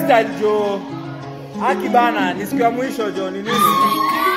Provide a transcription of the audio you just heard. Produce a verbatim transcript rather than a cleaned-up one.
freestyle jo. Aki bana, ni siku ya mwisho jo, ni nini?